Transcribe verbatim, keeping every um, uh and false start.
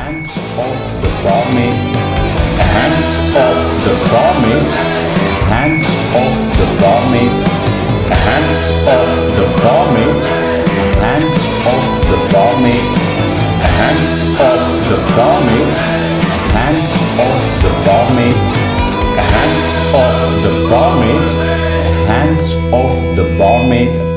Hands of the barmaid. Hands of the barmaid. Hands of the barmaid. Hands of the barmaid. Hands of the barmaid. Hands of the barmaid. Hands of the barmaid. Hands of the barmaid. Hands of the barmaid.